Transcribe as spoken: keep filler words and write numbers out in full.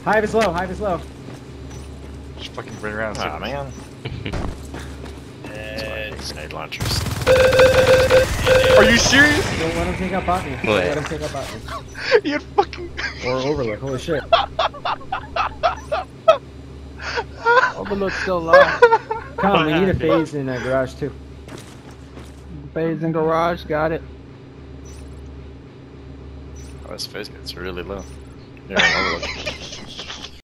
Hive is low, hive is low. Just fucking run around. Aw, man. Heads. Grenade launchers. Are you serious? Don't let him take out botany. Don't What? let him take out botany. You had fucking. Or overlook, holy shit. Overlook's still alive. Come on, we need a phase in uh, garage too. Phase in garage, got it. Oh, this phase gets really low. Yeah, overlook.